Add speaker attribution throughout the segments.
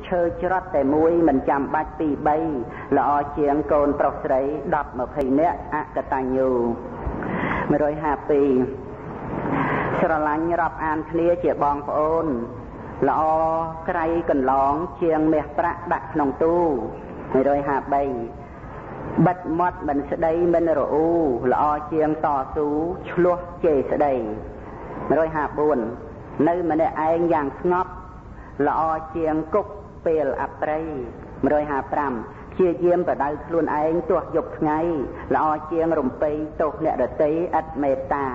Speaker 1: ឈើច្រត់តែមួយមិនចាំបាច់ពីរបីល្អជាងកូនប្រុសស្រី10 20នាក់អកតញ្ញូ152ស្រឡាញ់រាប់អានគ្នាជាបងប្អូនល្អក្រៃកន្លងជាងមាសប្រាក់ដាក់ក្នុងទូ153បិទមាត់មិនស្ដីមិនរអ៊ូល្អជាងតស៊ូឆ្លោះជេរស្ដី154នៅម្នាក់ឯងយ៉ាងស្ងប់ល្អជាងគុកពេលអប្រិយ155ព្យាយាមបដៅខ្លួនឯងទោះយប់ថ្ងៃល្អជាងរំពៃទោសអ្នកដទៃឥតមេត្តា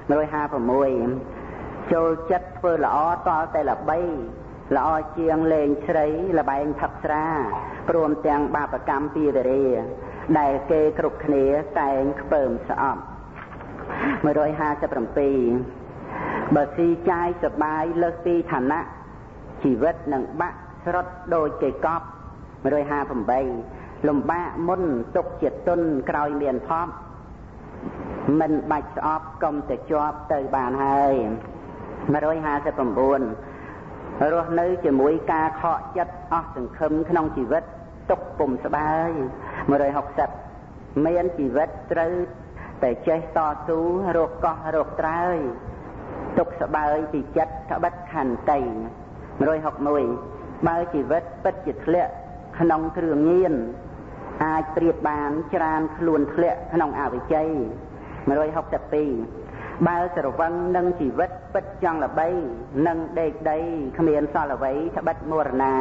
Speaker 1: 156ចូលចិត្តធ្វើល្អតលតែល្បីល្អជាងលេងស្រីលបែងផឹកស្រាព្រមទាំងបាបកម្មពីវេរាដែលគេគ្រប់គ្នាតែងខ្ពើមស្អប់157បើស៊ីចាយសបាយលើសពីឋានៈជីវិតនឹងបាក់ស្រុតដូចគេកប់158លំបាកមុនទុកជាទុនក្រោយមានផប់មិនបាច់ស្អប់កុំតែជាប់ទៅបានហើយ159រស់នៅជាមួយការខកចិត្តអស់សង្ឃឹមក្នុងជីវិតទុកពុំស្បាយ160មានជីវិតត្រូវតែចេះតស៊ូរកកោះរកត្រើយទុកស្បើយពីចិត្តក្បិតខន្តី161បើជីវិតពិតជាធ្លាក់ក្នុងគ្រឿងញៀនអាចប្រៀបបានច្រានខ្លួនធ្លាក់ក្នុងអវិជ័យ162បើស្រវឹងនឹងជីវិតពិតចង់ល្បីនឹងដេកដីគ្មានសល់អ្វីត្បិតមរណា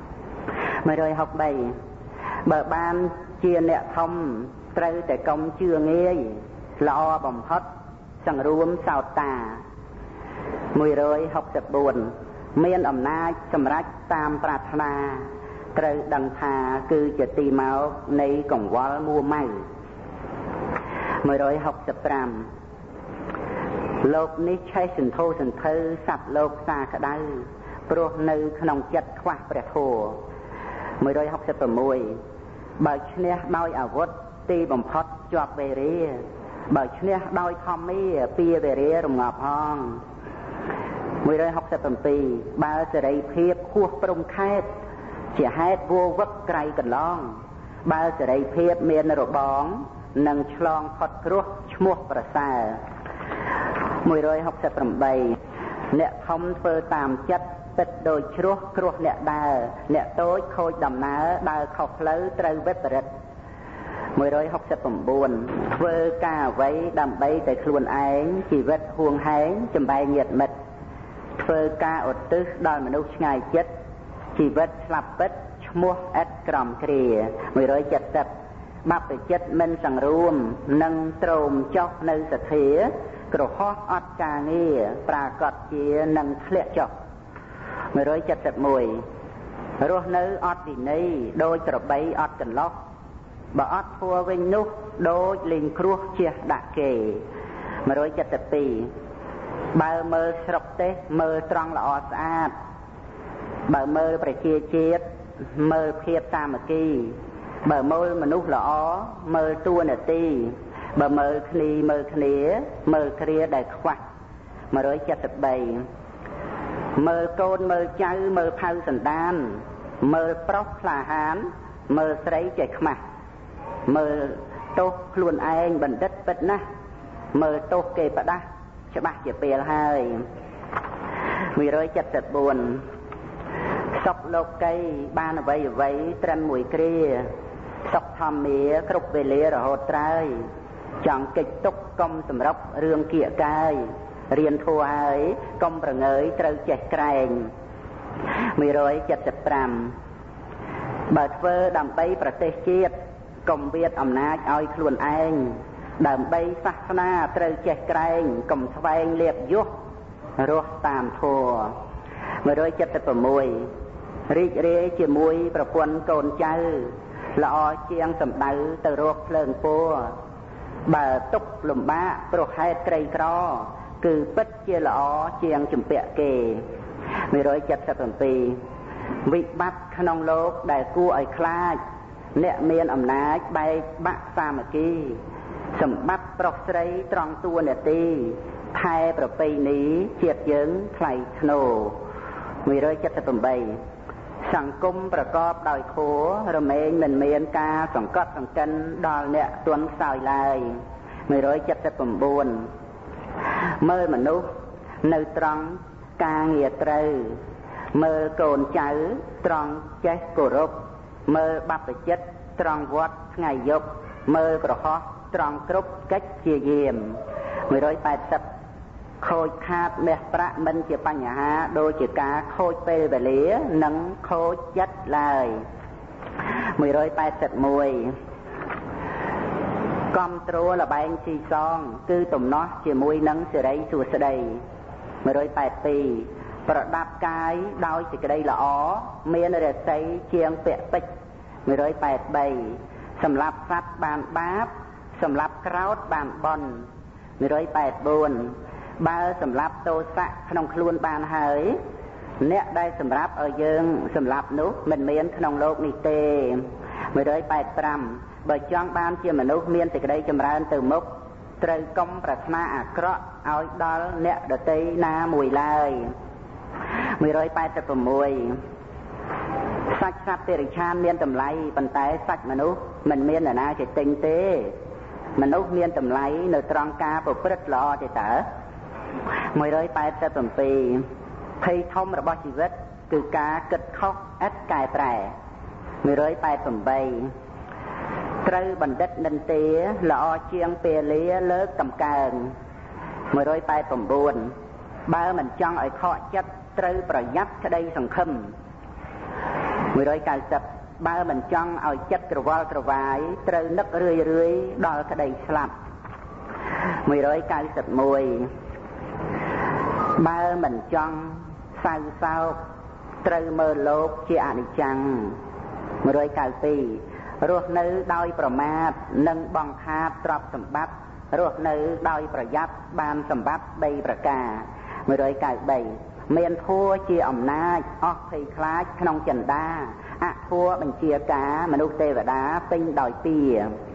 Speaker 1: 163បើបានជាអ្នកធំត្រូវតែកុំជឿងាយល្អបំផុតសង្រួមសោតតា164មានអំណាចសម្រេចតាមប្រាថ្នាត្រូវដឹងថាគឺជាទីមកនៃកង្វល់មួម៉ៅ165លោកនេះឆេះសន្ធោសន្ធៅសត្វលោកសាក្តៅព្រោះនៅក្នុងចិត្តខ្វះព្រះធម៌166បើឈ្នះដោយអាវុធទីបំផុតជាប់វេរាបើឈ្នះដោយធម្មាពីវេរារងាប់ហង167បើសេរីភាពហួសព្រំខេតជាហេតុវោវឹកក្រៃកន្លងបើសេរីភាពមានរបងនឹងឆ្លងផុតគ្រោះឈ្មោះប្រសើរ168អ្នកធំធ្វើតាមចិត្តពិតដូចជ្រោះគ្រោះអ្នកដើរអ្នកតូចខូចដំណើរដើរខុសផ្លូវត្រូវវិបរិត169ធ្វើការអ្វីដើម្បីតែខ្លួនឯងជីវិតហួងហែងចំបែងញាតិមិត្តធ្វើការឧទ្ទិសដល់មនុស្សឆ្ងាយចិត្តជីវិតស្លាប់ពិតឈ្មោះឥតក្រំគ្រា170បព្វជិតមិនសង្រួមនឹងទ្រោមចុះនៅសទ្ធាក្រហោះអត់ការងារប្រាកដជានឹងធ្លាក់ចុះ171រស់នៅអត់វិន័យដោយក្របីអត់កន្លោះបើអត់ធัวវិញនោះដូចលេងគ្រោះជះដាក់គេ172បើមើលស្រុកទេសមើលត្រង់ល្អស្អាតបើមើលប្រជាជាតិមើលភាពសាមគ្គីបើមើលមនុស្សល្អមើលតួនាទីបើមើលគ្នាមើលគ្រាដែលខ្វះ173មើលកូនមើលចៅមើលផៅសន្តានមើលប្រុសក្លាហានមើលស្រីចេះខ្មាស់មើលទោសខ្លួនឯងបណ្ឌិតពិតណាស់មើលទោសគេផ្ដាស់ច្បាស់ជាពេលហើយ174សុខលោកីបានអ្វីត្រឹមមួយគ្រាសុខធម្មាគ្រប់វេលារហូតត្រើយចង់កិច្ចទុកកុំសម្រុករឿងគៀកកាយរៀនធัวហើយកុំប្រងើយត្រូវចេះក្រែង175បើធ្វើដើម្បីប្រទេសជាតិកុំវាតអំណាចឲ្យខ្លួនឯងដើម្បីសាសនាត្រូវចេះក្រែងកុំស្វែងលៀបយុះរស់តាមធัว176រីករាយជាមួយប្រពន្ធកូនចៅល្អជាងសម្ដៅទៅរកភ្លើងពួរបើទុកលំបាកព្រោះហេតុក្រីក្រគឺពិតជាល្អជាងជំពាក់គេ177វិបត្តិក្នុងលោកដែលគួរឲ្យខ្លាចអ្នកមានអំណាចបែកបាក់សាមគ្គីសម្បត្តិប្រុសស្រីត្រង់តួនាទីថែប្រពៃណីជាតិយើងថ្លៃថ្នូរ178 សង្គមប្រកបដោយធម៌រមែងមិនមានការសង្កត់សង្កិនដល់អ្នកទន់ខ្សោយឡើយ179មើលមនុស្សនៅត្រង់ការងារត្រូវមើលកូនចៅត្រង់ចេះគោរពមើលបព្វជិតត្រង់វត្តថ្ងៃយប់មើលក្រហោះត្រង់គ្រប់កិច្ចជាយាម180ខូចខាតមាសប្រាក់មិនជាបញ្ហាដូចជាការខូចពេលវេលានិងខូចចិត្តឡើយ181កំត្រួលបែងស៊ីសងគឺទំនាស់ជាមួយនឹងសិរីសួស្តី182ប្រដាប់កាយដោយសេចក្តីល្អមានរាសីជាងពាក់ពេជ្រ183សម្រាប់សត្វបានបាបសម្រាប់ក្រោតបានបន់184បើសម្រាប់ទោសៈក្នុងខ្លួនបានហើយអ្នកដែលសម្រាប់ឲ្យយើងសម្រាប់នោះមិនមានក្នុងโลกនេះទេ185បើចង់បានជាមនុស្សមានសេចក្តីចម្រើនទៅមុខត្រូវកុំប្រាថ្នាអាក្រក់ឲ្យដល់អ្នកដទៃណាមួយឡើយ186សាច់សត្វតិរិឆានមានតម្លៃប៉ុន្តែសាច់មនុស្សមិនមាននរណាជាទិញទេមនុស្សមានតម្លៃនៅត្រង់ការប្រព្រឹត្តល្អទេតើ187ភ័យធំរបស់ជីវិតគឺការគិតខុសឥតកែប្រែ188ត្រូវបណ្ឌិតនិន្ទាល្អជាងពេលលាលើកតម្កើង189បើមិនចង់ឲ្យខកចិត្តត្រូវប្រយ័ត្នក្តីសង្ឃឹម190បើមិនចង់ឲ្យចិត្តក្រវល់ក្រវាយត្រូវនឹករឿយរឿយដល់ក្តីស្លាប់191បើមិនចង់សៅសោកត្រូវមើលលោកជាអនិច្ចំ192រស់នៅដោយប្រមាទនិងបង្ខាតទ្រព្យសម្បត្តិរស់នៅដោយប្រយ័ត្នបានសម្បត្តិ3ប្រការ193មានធัวជាអំណាចអស់ភ័យខ្លាចក្នុងចិន្តាអធัวបញ្ជាការមនុស្សទេវតាពេញដោយពៀ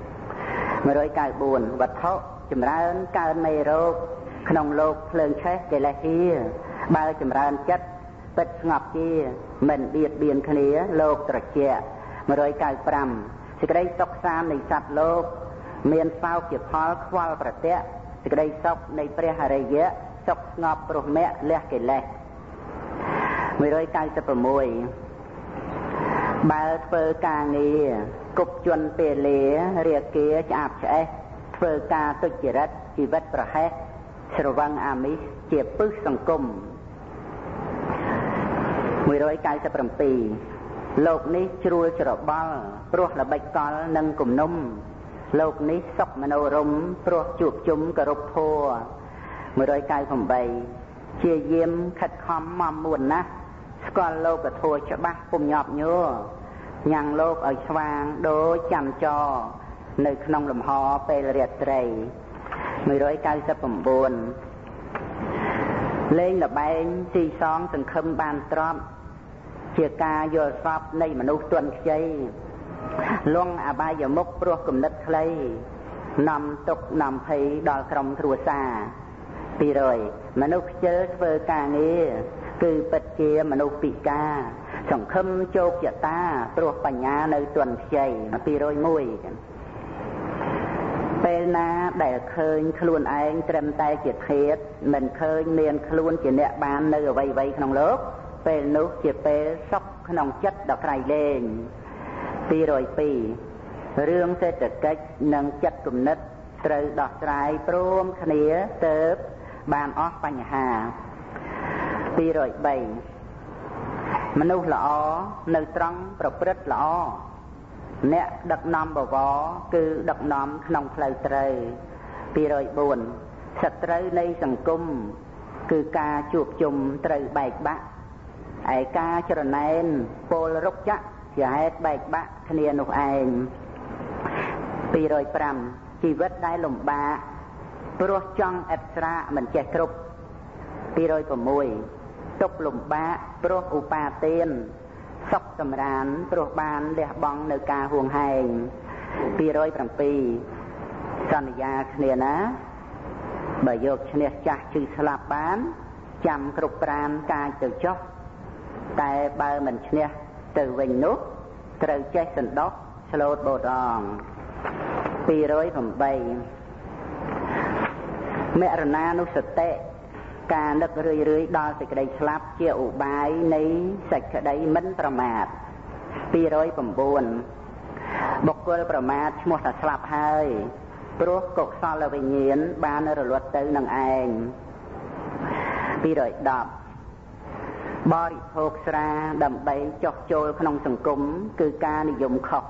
Speaker 1: 194វត្ថុចម្រើនកើនមេរោគក្នុងโลกភ្លើងឆេះកិលេសហៀបើចម្រើនចិត្តពិតស្ងប់ជាមិនបៀតបៀនគ្នាលោកត្រជាក់195សេចក្តីសុខសាន្តនៃសត្វលោកមានសោកជាផលខ្វល់ប្រទះសេចក្តីសុខនៃព្រះអរិយៈសុខស្ងប់ព្រោះមគ្គលះកិលេស196បើធ្វើការងារគប់ជន់ពេលលារាគាឆ្អាបឆ្អេះធ្វើការទុច្ចរិតជីវិតប្រហែសស្រវឹងអាមិសជាពឹសសង្គម197លោកនេះជ្រួលច្របល់ព្រោះល្បិចកលនិងគំនុំលោកនេះសុខមនោរម្យព្រោះជួបជុំគោរពធម៌198ជាយាមខិតខំមមួនណាស់ស្គាល់លោកធម៌ច្បាស់ពុំញាប់ញ័រញ៉ាំងលោកឲ្យស្វាងដូចចាំចនៅក្នុងលំហពេលរាត្រី199លេងលបែងទីសងសង្ឃឹមបានទ្រព្យជាការយល់សប្តិនៃមនុស្សទន់ខ្ចីលងអបាយមុខព្រោះគំនិតខ្លីនាំទុក្ខនាំភ័យដល់ក្រុមគ្រួសារ200មនុស្សខ្ជិលធ្វើការងារគឺពិតជាមនុស្សពិការសង្ឃឹមជោគជតាព្រោះបញ្ញានៅទន់ខ្ចី201ពេលណាដែលឃើញខ្លួនឯងត្រឹមតែជាធាតុមិនឃើញមានខ្លួនជាអ្នកបាននៅអ្វីៗក្នុងលោកពេលនោះជាពេលសុខក្នុងចិត្តដ៏ក្រៃលែង202រឿងសេដ្ឋកិច្ចនិងចិត្តគំនិតត្រូវដោះស្រាយព្រមគ្នាទើបបានអស់បញ្ហា203មនុស្សល្អនៅត្រង់ប្រព្រឹត្តល្អអ្នកដឹកនាំបវរគឺដឹកនាំក្នុងផ្លូវត្រូវ204សត្រូវនៃសង្គមគឺការជួបជុំត្រូវបែកបាក់ឯការច្រណែនពលរុក្ខចជាហេតុបែកបាក់គ្នានោះឯង205ជីវិតដែលលំបាកព្រោះចង់ឥតស្រាកមិនចេះគ្រប់206ទុក្ខលំបាកព្រោះឧបាទានសុខសម្រានព្រោះបានលះបង់នៅការហួងហែង207សន្យាគ្នាណាបើយកឈ្នះចាស់ជឿស្លាប់បានចាំគ្រប់ប្រានកាយទៅចុះតែបើមិនឈ្នះទៅវិញនោះត្រូវចេះសន្តោសឆ្លូតបូតអង208មរណានុសតិការនឹករឿយដល់សេចក្តីស្លាប់ជាឧបាយនៃសេចក្តីមិនប្រមាទ209បុគ្គលប្រមាទឈ្មោះថាស្លាប់ហើយព្រោះកុសលវិញ្ញាណបានរលត់ទៅនឹងឯង210បរិភោគស្រាដើម្បីចុះចូលក្នុងសង្គមគឺការនិយមខុស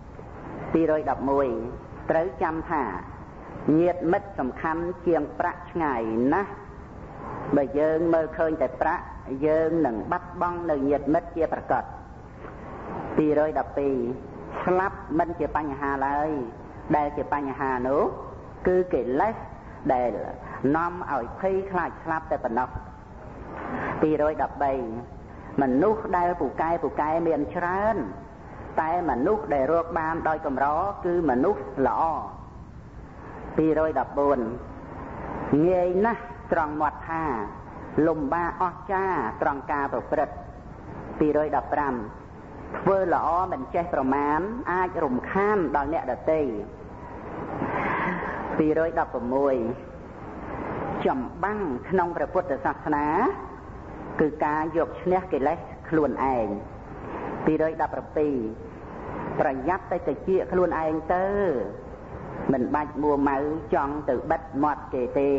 Speaker 1: 211ត្រូវចាំថាញាតិមិត្តសំខាន់ជាងប្រាក់ឆ្ងាយណាស់បើយើងមើលឃើញតែប្រាក់យើងនឹងបាត់បង់នៅញាតិមិត្តជាប្រកប212ស្លាប់មិនជាបញ្ហាឡើយដែលជាបញ្ហានោះគឺកិលេសដែលនាំឲ្យភ័យខ្លាចស្លាប់តែប៉ុណ្ណោះ213មនុស្សដែលពូកែមានច្រើនតែមនុស្សដែលរកបានដោយកម្រគឺមនុស្សល្អ214ងាយណាស់ត្រង់មាត់ថាលំបាកអស្ចារ្យត្រង់ការប្រព្រឹត្ត215ធ្វើល្អមិនចេះប្រមាណអាចរំខានដល់អ្នកដទៃ216ចំបាំងក្នុងព្រះពុទ្ធសាសនាគឺការយកឈ្នះកិលេសខ្លួនឯង217ប្រយ័ត្នតែតិចខ្លួនឯងទៅមិនបាច់មួម៉ៅចង់ទៅបិទមាត់គេទេ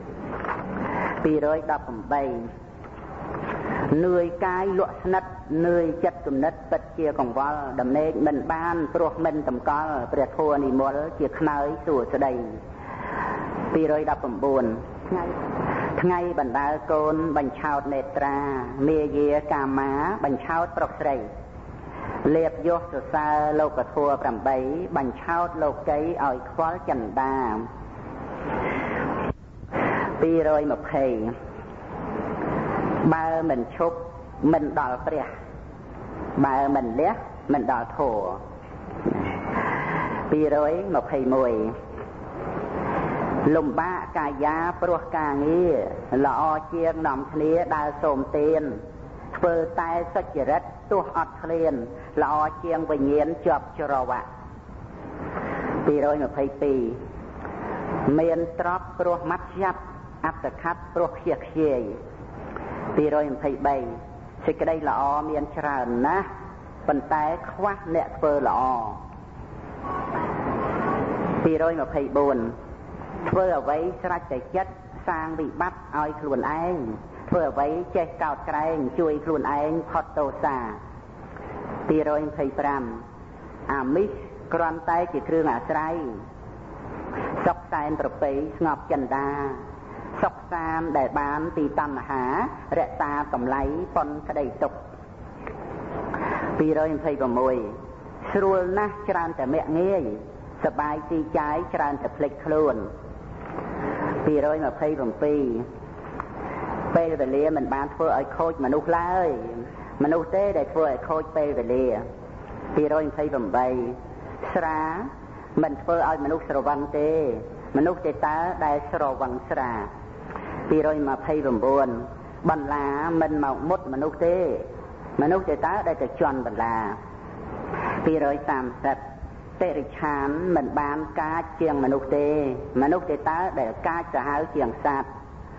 Speaker 1: 218នឿយកាយលក់ស្និទ្ធនឿយចិត្តគំនិតពិតជាកង្វល់ដំណេកមិនបានព្រោះមិនតម្កល់ព្រះធម៌និមលជាខ្នើយសួស្ដី219ថ្ងៃបណ្ដាលកូនបញ្ឆោតនេត្រាមាយាកាមាបញ្ឆោតប្រុសស្រីលៀបយសសរសើរលោកធម៌8បញ្ឆោតលោកីឲ្យខ្វល់ចិន្តា220បើមិនឈប់មិនដល់ព្រះបើមិនលះមិនដល់ធម៌221លំបាកកាយាព្រោះការងារល្អជាងនាំគ្នាដើរសូមទានធ្វើតែសុចរិតទោះអត់ឃ្លានល្អជាងវិញ្ញាណជាប់ច្រវាក់222មានទ្រព្យព្រោះម៉ាត់យ៉ាប់អត្តខັດព្រោះខ្ជះខ្ជាយ223សេចក្តីល្អមានច្រើនណាស់ប៉ុន្តែខ្វះអ្នកធ្វើល្អ224ធ្វើអ្វីស្រេចតែចិត្តសាងវិបត្តិឲ្យខ្លួនឯងធ្វើអ្វីចេះកោតក្រែងជួយខ្លួនឯងផុតទោសា225អាមិសគ្រាន់តែជាគ្រឿងអាស្រ័យសុខសែនប្រពៃស្ងប់ចិន្តាសុខសានដែលបានពីតណ្ហារក្សាកម្លៃប៉ុនក្តីទុក226ស្រួលណាស់ច្រើនតែមាក់ងាយសបាយទីចាយច្រើនតែភ្លេចខ្លួន227ពេលវេលាមិនបានធ្វើឲ្យខូចមនុស្សឡើយមនុស្សទេដែលធ្វើឲ្យខូចពេលវេលា228ស្រាមិនធ្វើឲ្យមនុស្សស្រវឹងទេមនុស្សទេតើដែលស្រវឹងស្រា229បន្លាមិនមកមុតមនុស្សទេមនុស្សទេតើដែលទៅជន់បន្លា230តិរិឆានមិនបានកាចជាងមនុស្សទេមនុស្សទេតើដែលកាចសាហាវជាងសត្វ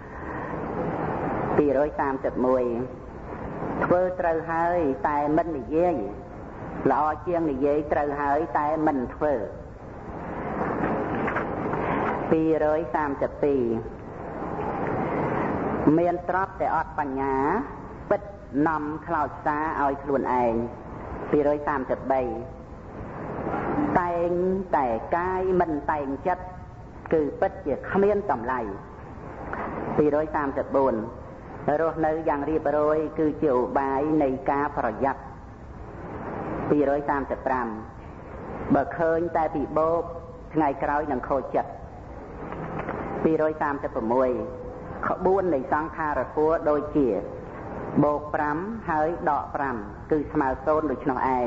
Speaker 1: 231ធ្វើត្រូវហើយតែមិននិយាយល្អជាងនិយាយត្រូវហើយតែមិនធ្វើ232មានទ្រព្យតែអត់បញ្ញាពិតនាំខ្លោចសារឲ្យខ្លួនឯង233តែងតែកាយមិនតែងចិត្តគឺពិតជាគ្មានតម្លៃ234រស់នៅយ៉ាងរៀបរយគឺជាឧបាយនៃការប្រយ័ត្ន235បើឃើញតែពីបោកថ្ងៃក្រោយនឹងខូចចិត្ត236ក្បួននៃសង្ខារធម៌ដូចជាបូក5ហើយដក5គឺស្មើ0ដូច្នោះឯង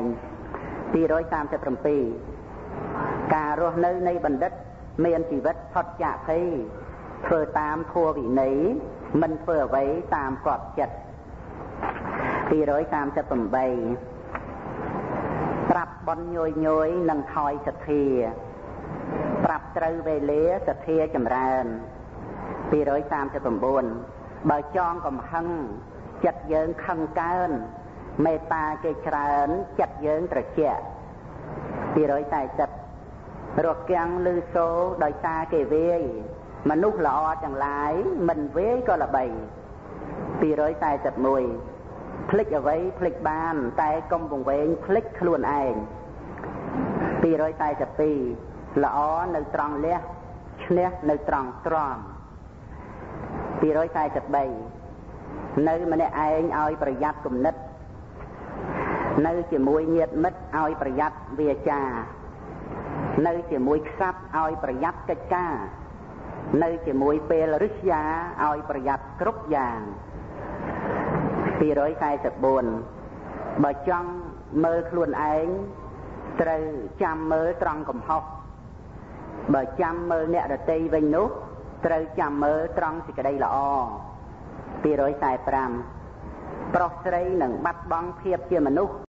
Speaker 1: 237ការរស់នៅនៃបណ្ឌិតមានជីវិតផុតចាកភ័យធ្វើតាមធម៌វិន័យមិនធ្វើអ្វីតាមកប់ចិត្ត238 បន់ញយញយនឹងថយសទ្ធាប្រាប់ត្រូវវេលាសទ្ធាចម្រើន239បើចងកំហឹងចិត្តយើងខឹងកើនមេត្តាគេច្រើនចិត្តយើងត្រជាក់240រកាំងឮសូរដោយសារគេវាយមនុស្សល្អទាំងឡាយមិនវាយក៏ល្បី241ភ្លេចអ្វីភ្លេចបានតែកុំវង្វេងភ្លេចខ្លួនឯង242ល្អនៅត្រង់លះឈ្នះនៅត្រង់ទ្រាំ243នៅម្នាក់ឯងឲ្យប្រយ័ត្នគំនិតនៅជាមួយញាតិមិត្តឲ្យប្រយ័ត្នវាចានៅជាមួយខ្សាប់ឲ្យប្រយ័ត្នកិច្ចការនៅជាមួយពេលរិស្យាឲ្យប្រយ័ត្នគ្រប់យ៉ាង244បើចង់មើលខ្លួនឯងត្រូវចាំមើលត្រង់កំហុសបើចាំមើលអ្នកដទៃវិញនោះត្រូវចាំមើលត្រង់សេចក្តីល្អ245ប្រុសស្រីនឹងបាត់បង់ភាពជាមនុស្ស